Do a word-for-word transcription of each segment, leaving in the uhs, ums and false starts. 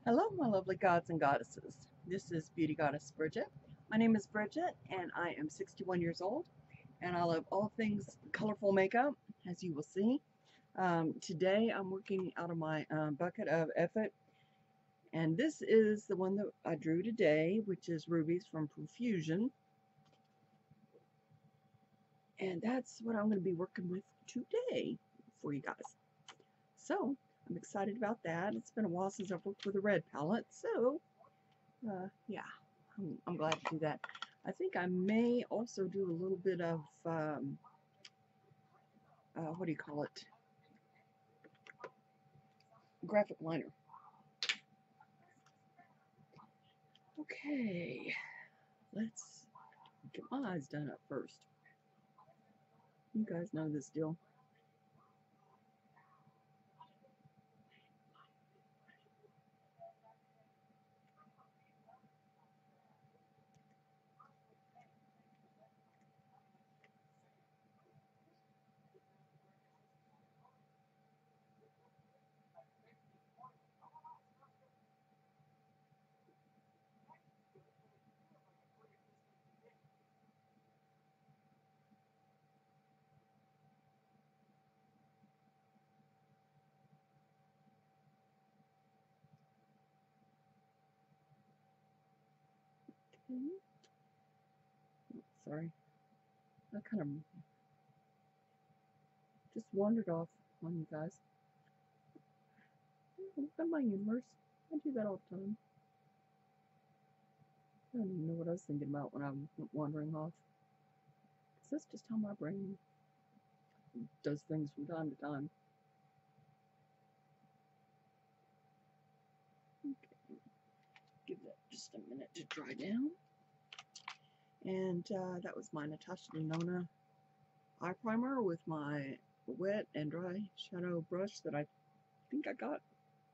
Hello, my lovely gods and goddesses. This is Beauty Goddess Bridget. My name is Bridget, and I am sixty-one years old, and I love all things colorful makeup, as you will see. Um, today, I'm working out of my um, bucket of effort, and this is the one that I drew today, which is Rubies from Profusion, and that's what I'm going to be working with today for you guys. So, I'm excited about that. It's been a while since I've worked with a red palette, so uh, yeah. I'm, I'm glad to do that. I think I may also do a little bit of, um, uh, what do you call it? Graphic liner. Okay, let's get my eyes done up first. You guys know this deal. Okay. Sorry, I kind of just wandered off on you guys. Look at my universe. I do that all the time. I don't even know what I was thinking about when I went wandering off. That's just how my brain does things from time to time. Okay, give that just a minute to dry down. And uh, that was my Natasha Denona eye primer with my wet and dry shadow brush that I think I got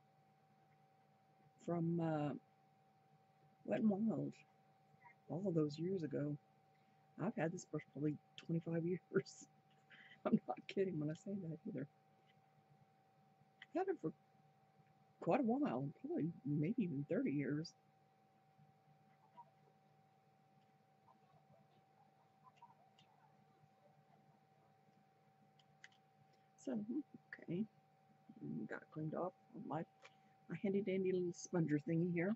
from uh, Wet n Wild all those years ago. I've had this brush probably twenty-five years. I'm not kidding when I say that either. I've had it for quite a while, probably maybe even thirty years. So, okay, got it cleaned off on my, my handy dandy little sponger thingy here.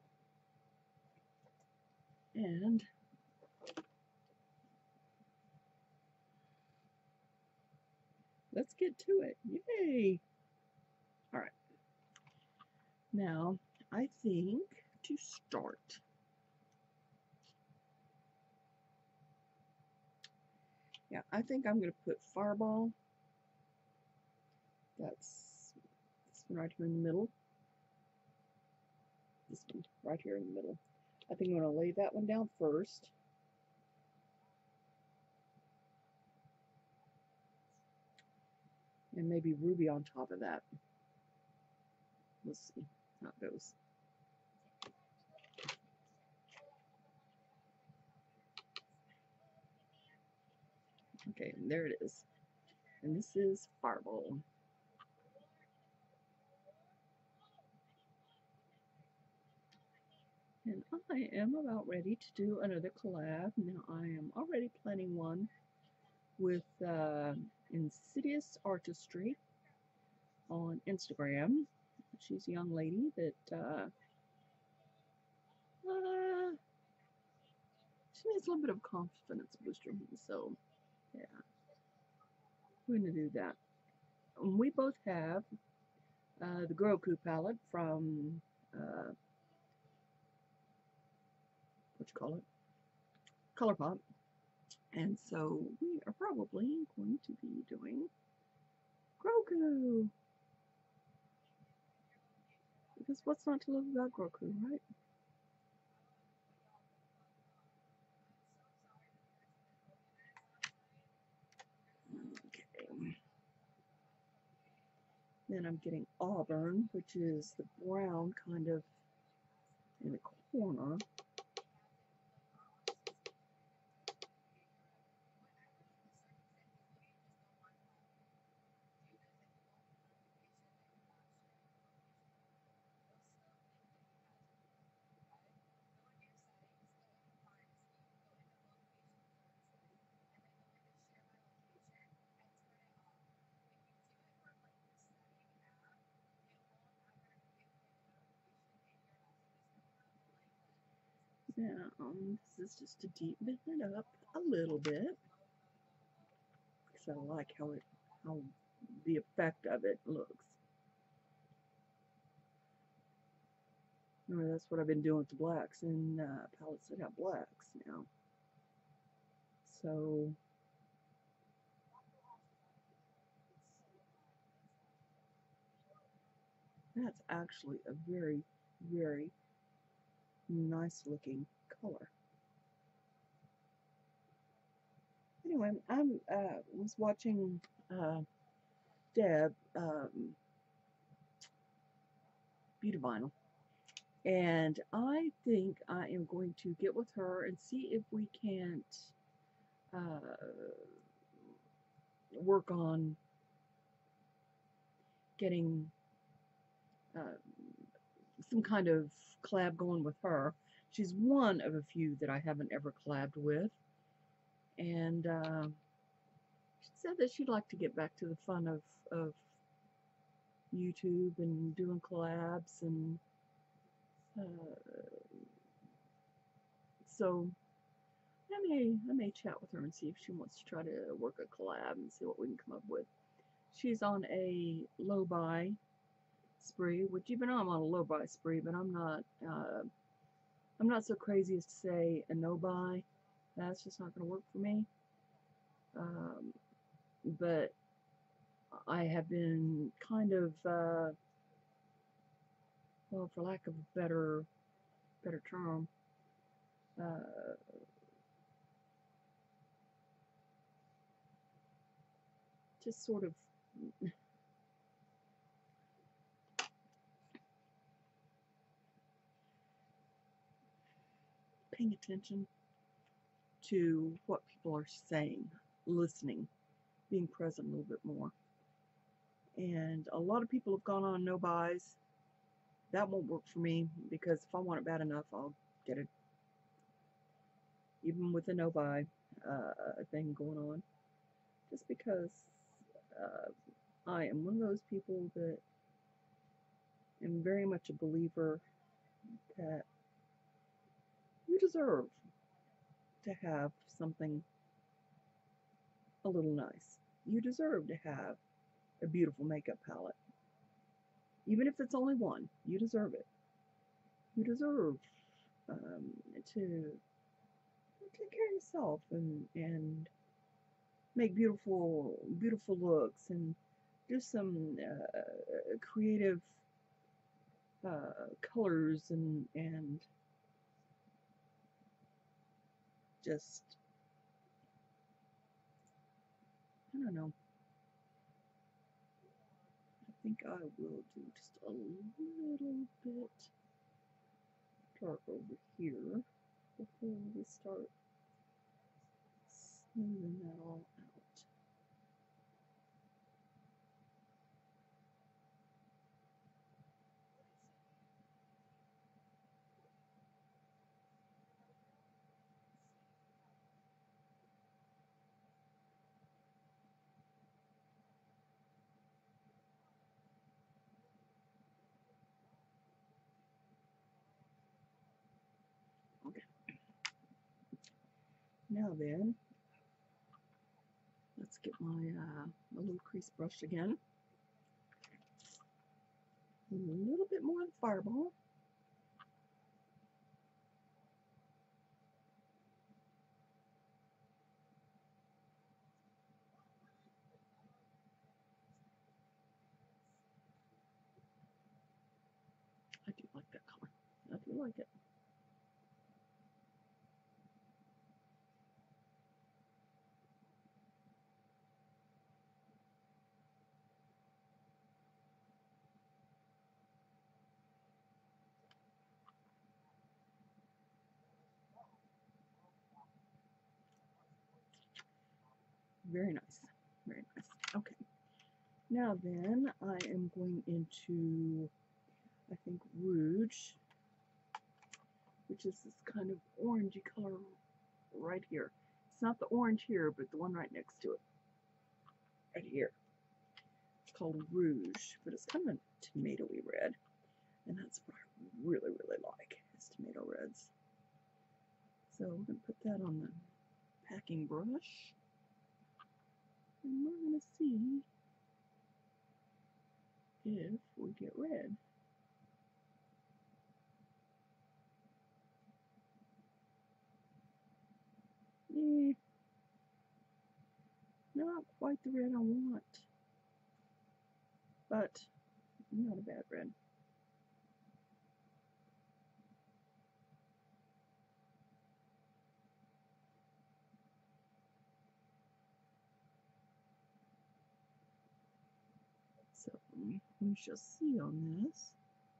And let's get to it. Yay! Alright. Now, I think to start, yeah, I think I'm going to put Fireball. That's this one right here in the middle. This one right here in the middle. I think I'm going to lay that one down first. And maybe Ruby on top of that. We'll see how it goes. Okay, and there it is. And this is Fireball. And I am about ready to do another collab. Now I am already planning one with uh, Insidious Artistry on Instagram. She's a young lady that uh, uh, she needs a little bit of confidence booster. So yeah, we're gonna do that. And we both have uh, the Groku palette from uh, what you call it, ColourPop, and so we are probably going to be doing Grogu. Because what's not to love about Grogu, right? Okay. Then I'm getting Auburn, which is the brown kind of in the corner. down. This is just to deepen it up a little bit, because I like how it, how the effect of it looks. Remember, that's what I've been doing with the blacks and uh, palettes that have blacks now. So that's actually a very, very nice looking color. Anyway, I uh, was watching uh, Deb um, Beauty Vinyl, and I think I am going to get with her and see if we can't uh, work on getting uh, some kind of collab going with her. She's one of a few that I haven't ever collabed with, and uh, she said that she'd like to get back to the fun of, of YouTube and doing collabs, and uh, so I may I may chat with her and see if she wants to try to work a collab and see what we can come up with. She's on a low buy spree, which even though I'm on a low buy spree, but I'm not uh, I'm not so crazy as to say a no buy. That's just not going to work for me. Um, but I have been kind of, uh, well, for lack of a better better term, uh, just sort of paying attention to what people are saying, listening, being present a little bit more. And a lot of people have gone on no buys. That won't work for me, because if I want it bad enough, I'll get it, even with a no buy uh, thing going on. Just because uh, I am one of those people that am very much a believer that you deserve to have something a little nice. You deserve to have a beautiful makeup palette. Even if it's only one, you deserve it. You deserve um, to take care of yourself and, and make beautiful, beautiful looks and do some uh, creative uh, colors and, and just, I don't know. I think I will do just a little bit dark over here before we start smoothing that all out. Okay. Now then, let's get my, uh, my little crease brush again. A little bit more of the Fireball. I do like that color. I do like it. Very nice. Very nice. Okay. Now then, I am going into, I think, Rouge, which is this kind of orangey color right here. It's not the orange here, but the one right next to it. Right here. It's called Rouge, but it's kind of a tomatoey red. And that's what I really, really like, is tomato reds. So we're going to put that on the packing brush. And we're going to see if we get red. Eh, not quite the red I want, but not a bad red. So we shall see on this.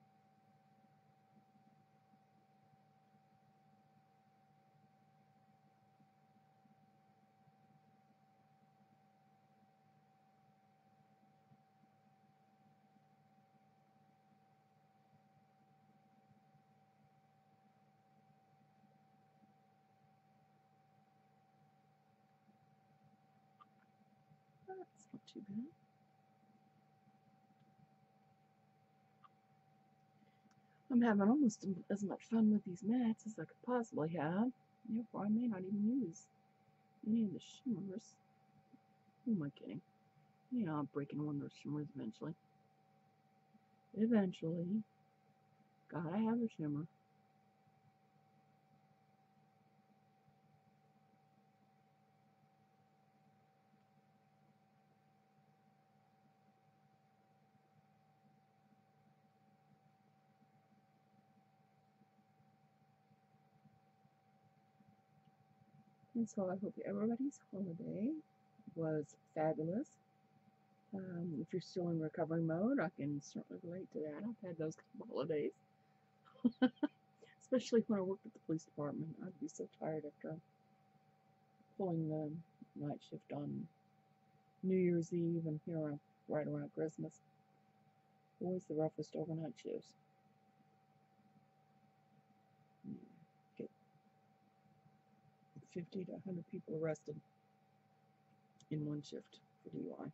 That's not too bad. I'm having almost as much fun with these mattes as I could possibly have. Therefore, I may not even use any of the shimmers. Who am I kidding? You know, I'm breaking one of those shimmers eventually. Eventually. Gotta have a shimmer. And so I hope everybody's holiday was fabulous. Um, if you're still in recovery mode, I can certainly relate to that. I've had those couple holidays. Especially when I worked at the police department. I'd be so tired after pulling the night shift on New Year's Eve and here right around Christmas. Always the roughest overnight shifts. Get fifty to one hundred people arrested in one shift for D U I.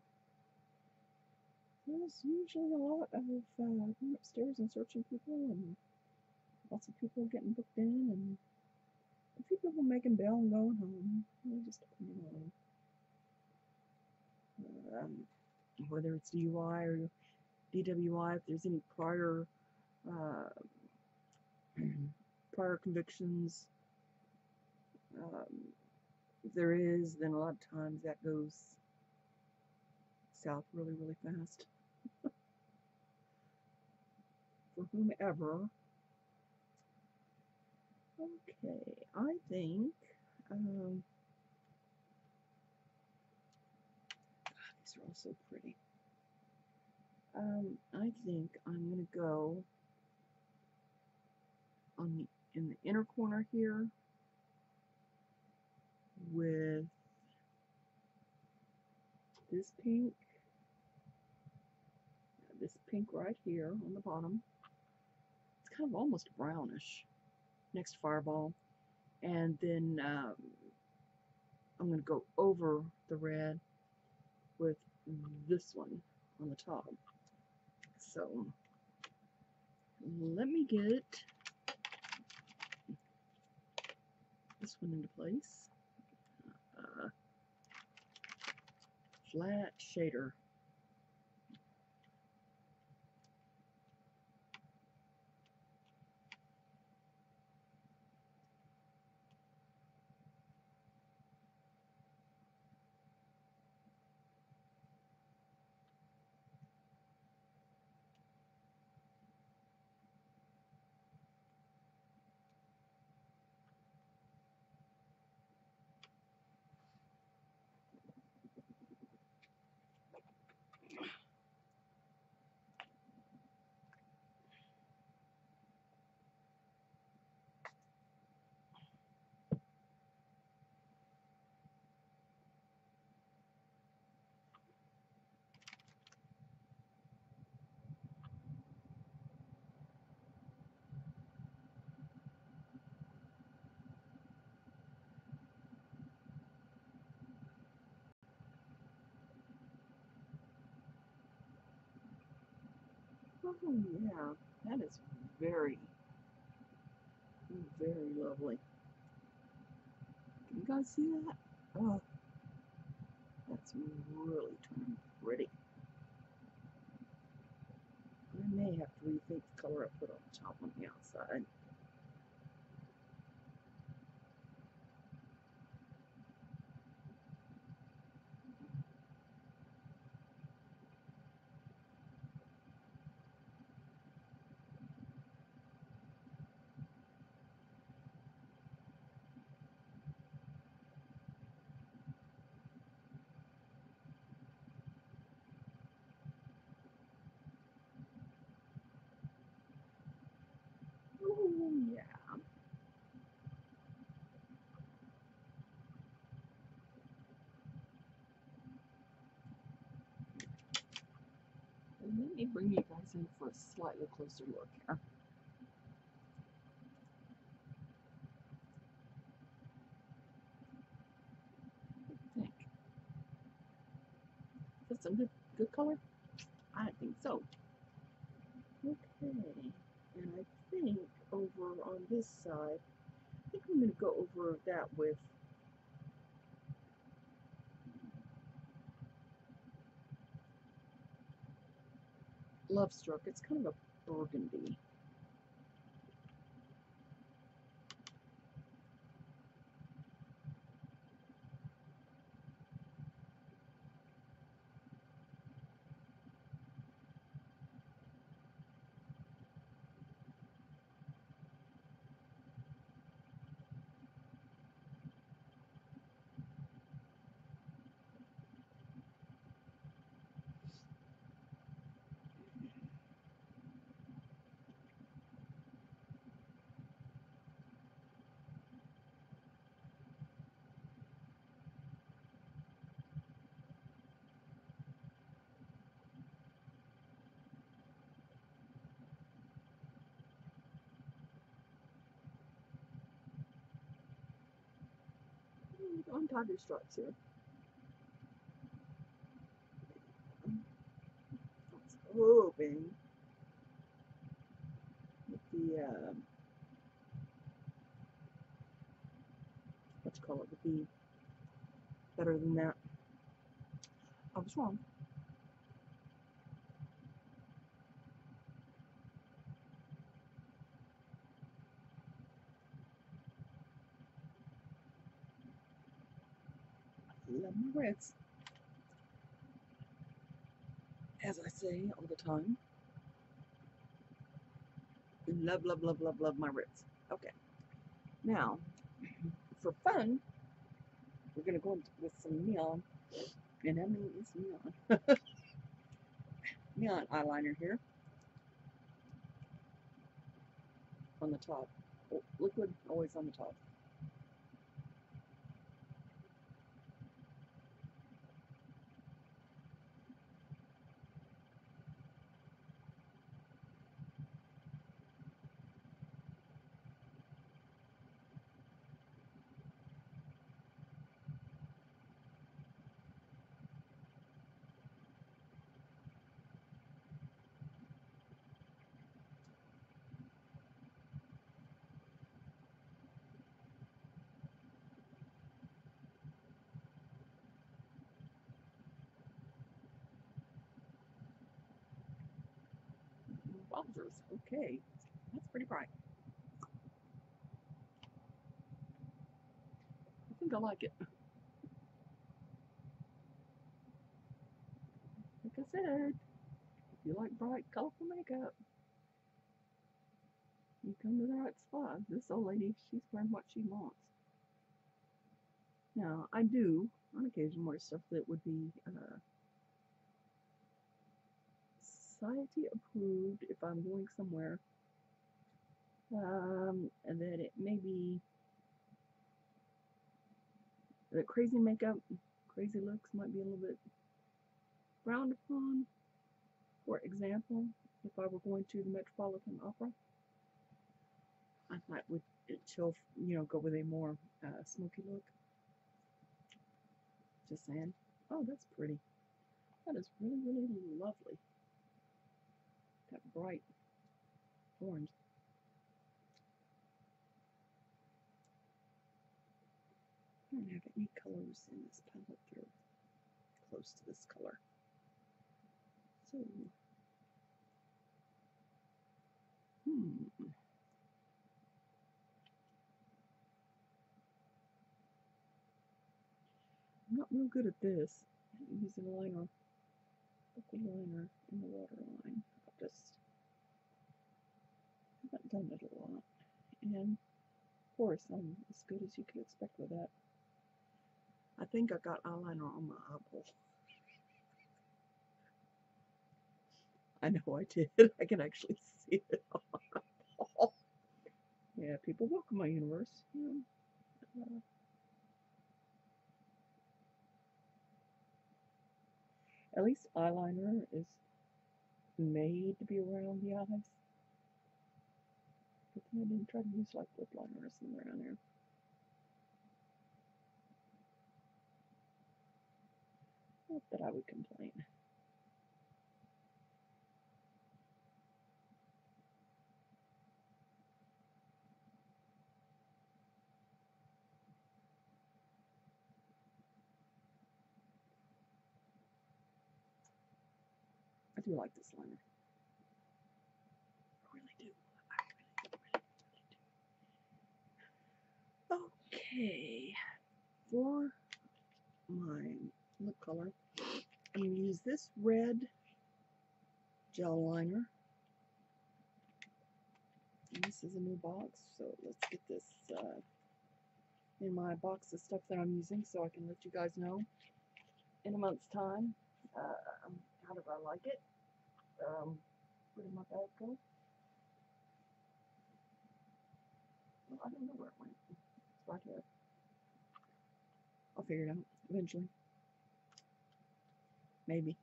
There's usually a lot of uh, going upstairs and searching people, and lots of people getting booked in, and a few people making bail and going home. They just depending on um, whether it's D U I or D W I, if there's any prior uh, prior convictions. Um, if there is, then a lot of times that goes south really, really fast. For whomever. Okay, I think um, these are all so pretty. Um, I think I'm gonna go on the in the inner corner here with this pink, this pink right here on the bottom. It's kind of almost brownish. Next Fireball, and then um, I'm going to go over the red with this one on the top. So let me get this one into place. Uh, flat shader. Oh yeah, that is very, very lovely. You guys see that? Oh, that's really turning pretty. I may have to rethink the color I put on the top on the outside. Oh, yeah. And let me bring you guys in for a slightly closer look here. What do you think? Is that some good, good color? I think so. Okay. And I think over on this side, I think I'm going to go over that with Love Struck. It's kind of a burgundy. Untie your stripes here. I was hoping that the, uh, what you call it, would be better than that. I was wrong. I love my reds, as I say all the time. Love, love, love, love, love my reds. Okay. Now, for fun, we're going to go with some neon. And I mean, it's neon. Neon eyeliner here on the top. Oh, liquid always on the top. Wowzers. Okay. That's pretty bright. I think I like it. Like I said, if you like bright, colorful makeup, you come to the right spot. This old lady, she's wearing what she wants. Now, I do, on occasion, wear stuff that would be uh, society approved if I'm going somewhere. Um, and that it may be the crazy makeup, crazy looks might be a little bit frowned upon. For example, if I were going to the Metropolitan Opera, I might would chill, you know, go with a more uh, smoky look. Just saying. Oh, that's pretty. That is really, really lovely. That bright orange. don't have any colors in this palette that are close to this color. So, hmm. I'm not real good at this. I'm using a liner, liquid liner in the waterline. I just haven't done it a lot. And of course, I'm as good as you could expect with that. I think I got eyeliner on my eyeball. I know I did. I can actually see it on my eyeball. Yeah, people welcome my universe. Yeah. Uh, at least eyeliner is made to be around the eyes. But then I didn't try to use like lip liner or something around there. Not that I would complain. I do like this liner. I really do. I really, really, really do. Okay. For my lip color, I'm going to use this red gel liner. And this is a new box, so let's get this uh, in my box of stuff that I'm using so I can let you guys know in a month's time uh, how do I like it. Um, where did my bag go? Well, I don't know where it went. It's right here. I'll figure it out eventually. Maybe.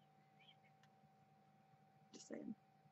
Just saying.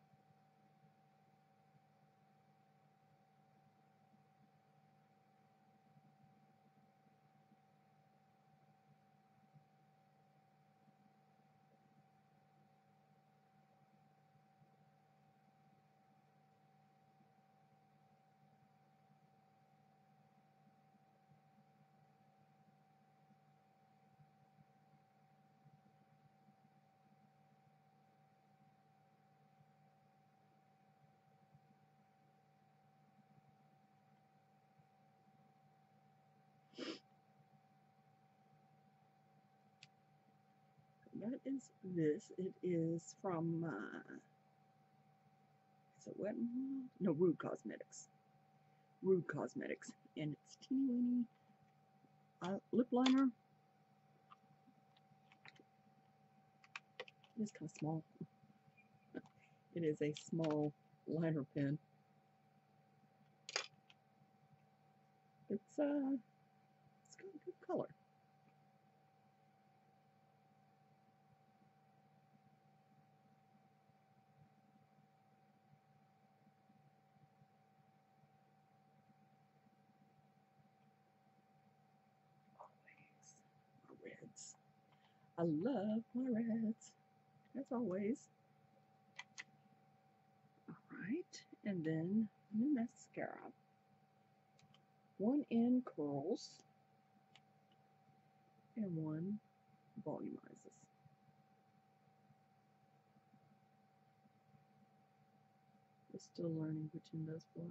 That is this. It is from, uh, is it Wet n Wild? No, Rude Cosmetics. Rude Cosmetics. And it's teeny weeny uh, lip liner. It is kind of small. It is a small liner pen. It's, uh, it's got a good color. Always. My reds. I love my reds. As always. Alright. And then new mascara. One in curls. And one volumizes. We're still learning which one does what.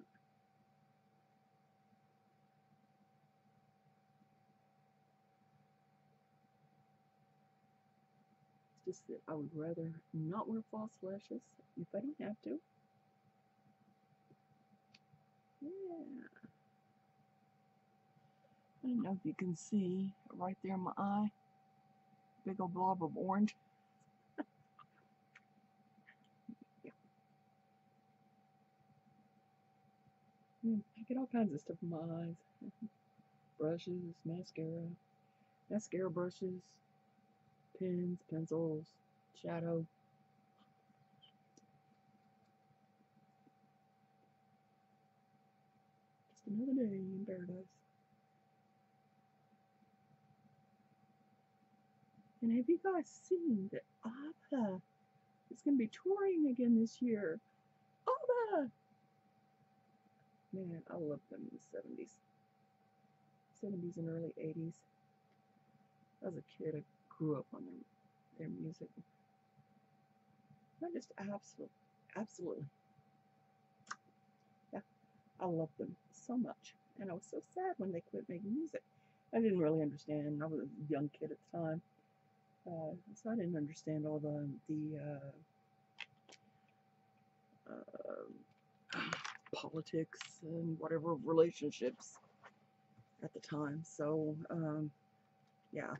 It's just that I would rather not wear false lashes if I don't have to. Yeah. I don't know if you can see right there in my eye. Big old blob of orange. Yeah. I get all kinds of stuff in my eyes. Brushes, mascara, mascara brushes, pens, pencils, shadow. Just another day in paradise. And have you guys seen that Abba is going to be touring again this year? Abba! Man, I loved them in the seventies. seventies and early eighties. As a kid, I grew up on their, their music. I just absolutely, absolutely, yeah, I loved them so much. And I was so sad when they quit making music. I didn't really understand. I was a young kid at the time. Uh, so I didn't understand all the, the uh, uh, politics and whatever relationships at the time. So, um, yeah,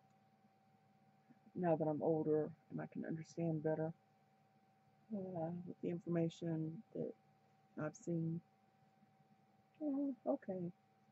now that I'm older and I can understand better uh, with the information that I've seen, oh, okay.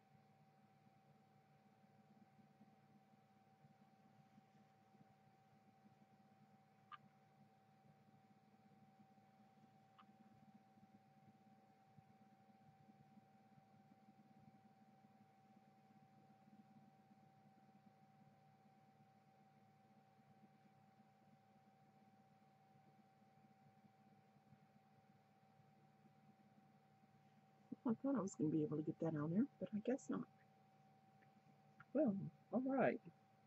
I thought I was going to be able to get that on there, but I guess not. Well, all right.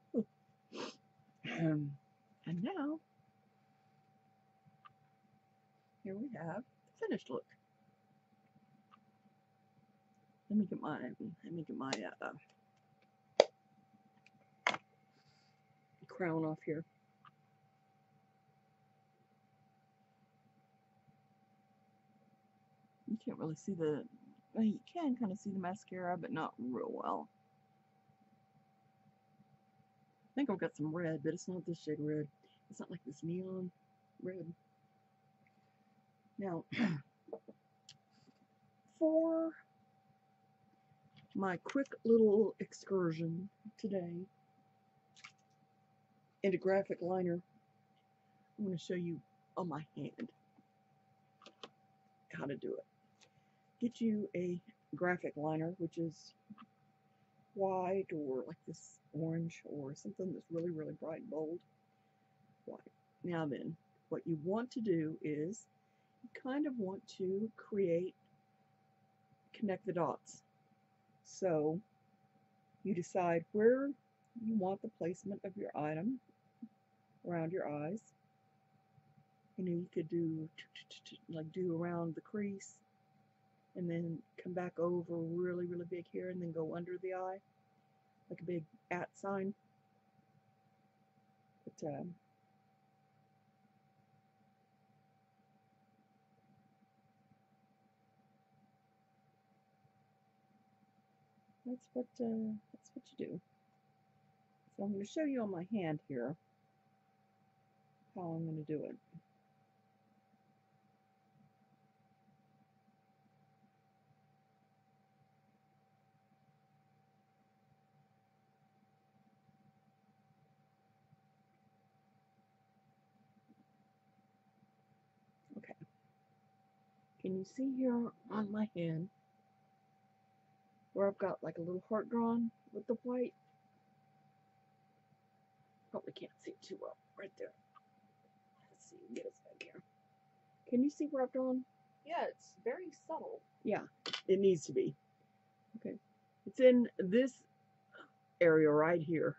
Um, and now, here we have the finished look. Let me get my, let me get my uh, crown off here. You can't really see the, well, you can kind of see the mascara, but not real well. I think I've got some red, but it's not this shade red. It's not like this neon red. Now, for my quick little excursion today into graphic liner, I'm going to show you on my hand how to do it. Get you a graphic liner, which is white or like this orange or something that's really, really bright and bold. White. Now then, what you want to do is you kind of want to create, connect the dots. So you decide where you want the placement of your item around your eyes. You know, you could do like do around the crease and then come back over really, really big here and then go under the eye like a big at sign. But um, that's what uh, that's what you do. So I'm going to show you on my hand here how I'm going to do it. Okay. Can you see here on my hand where I've got like a little heart drawn with the white? Probably can't see it too well. Right there. Let's see, get us back here. Can you see where I've drawn? Yeah, it's very subtle. Yeah, it needs to be. Okay. It's in this area right here.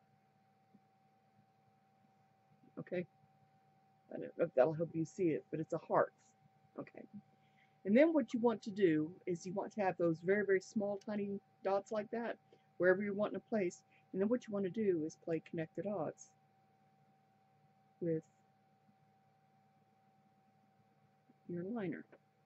Okay. I don't know if that'll help you see it, but it's a heart. Okay. And then what you want to do is you want to have those very, very small, tiny dots like that, wherever you want to place. And then what you want to do is play connect the dots with your liner.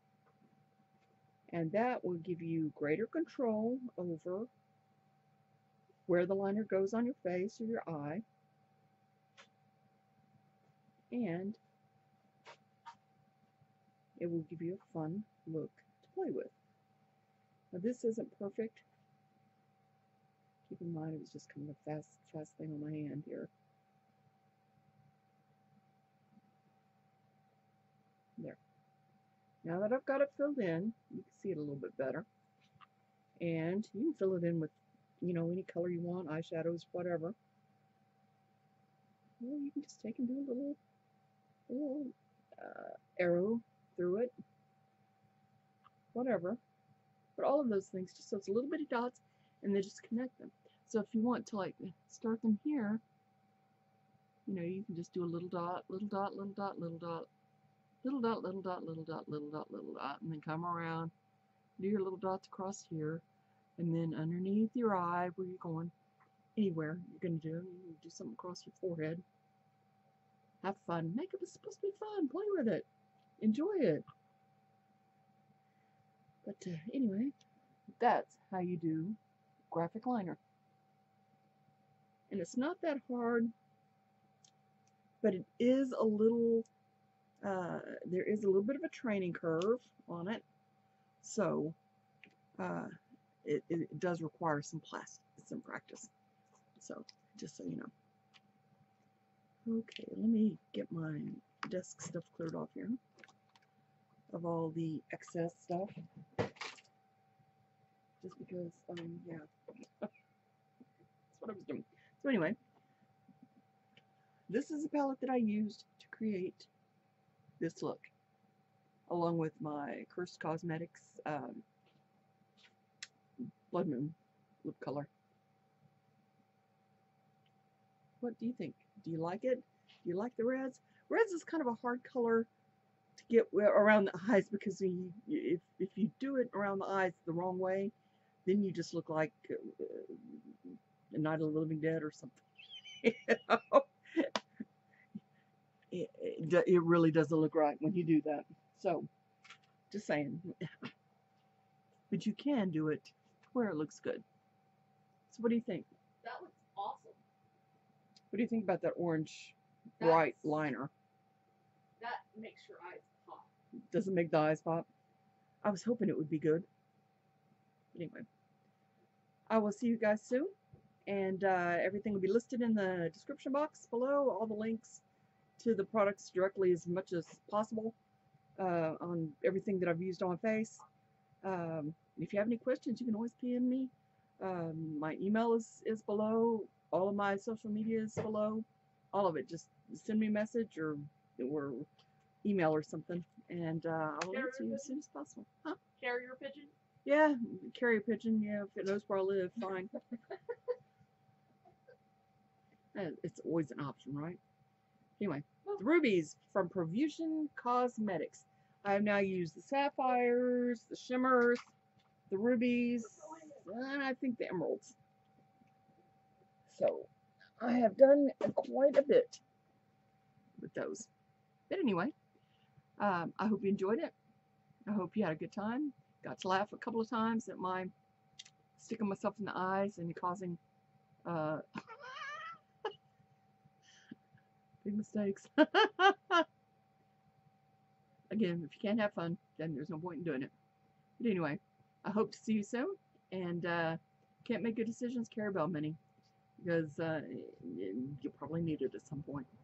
And that will give you greater control over where the liner goes on your face or your eye. And it will give you a fun look to play with. Now this isn't perfect. Keep in mind it was just kind of a fast, fast thing on my hand here. There. Now that I've got it filled in, you can see it a little bit better. And you can fill it in with, you know, any color you want, eyeshadows, whatever. Or you can just take and do a little, little uh, arrow through it. Whatever. But all of those things, just so it's a little bitty dots, and then just connect them. So if you want to like start them here, you know, you can just do a little dot, little dot, little dot, little dot, little dot, little dot, little dot, little dot, little dot, and then come around, do your little dots across here, and then underneath your eye, where you're going, anywhere you're going to do, you can do something across your forehead. Have fun. Makeup is supposed to be fun. Play with it. Enjoy it. But uh, anyway, that's how you do graphic liner. And it's not that hard, but it is a little, uh, there is a little bit of a training curve on it. So, uh, it, it does require some class, some practice. So, just so you know. Okay, let me get my desk stuff cleared off here of all the excess stuff. Just because, um, yeah, that's what I was doing. So anyway, this is a palette that I used to create this look, along with my Curst Cosmetics um, Blood Moon lip color. What do you think? Do you like it? Do you like the reds? Reds is kind of a hard color to get around the eyes, because you, if, if you do it around the eyes the wrong way, then you just look like uh, a Night of the Living Dead or something. You know? it, it, it really doesn't look right when you do that. So, just saying. But you can do it where it looks good. So what do you think? That looks awesome. What do you think about that orange bright That's, liner? That makes your eyes pop. Doesn't make the eyes pop? I was hoping it would be good. But anyway, I will see you guys soon. And uh, everything will be listed in the description box below. All the links to the products directly as much as possible uh, on everything that I've used on my face. Um, if you have any questions, you can always P M me. Um, my email is, is below. All of my social media is below. All of it. Just send me a message or or email or something, and uh, I will answer you as soon as possible. Huh? Carrier pigeon? Yeah, carrier pigeon. Yeah, if it knows where I live, fine. It's always an option, right? Anyway, the rubies from Profusion Cosmetics. I have now used the sapphires, the shimmers, the rubies, and I think the emeralds. So, I have done quite a bit with those. But anyway, um, I hope you enjoyed it. I hope you had a good time. Got to laugh a couple of times at my sticking myself in the eyes and causing uh, big mistakes. Again, if you can't have fun, then there's no point in doing it. But anyway, I hope to see you soon. And uh, can't make good decisions, carry bell money. Because uh, you'll probably need it at some point.